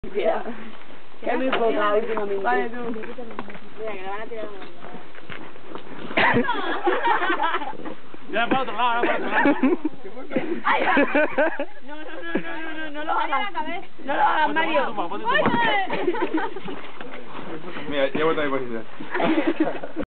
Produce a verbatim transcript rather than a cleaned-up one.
Que es muy poca últimamente. Vale, tú. Mira, que le van a tirar una. Ya para otro lado, para otro lado. Ay, no, no, no, no, no, no, no lo hagas. No lo hagas, Mario. Mira, ya he vuelto a mi posición.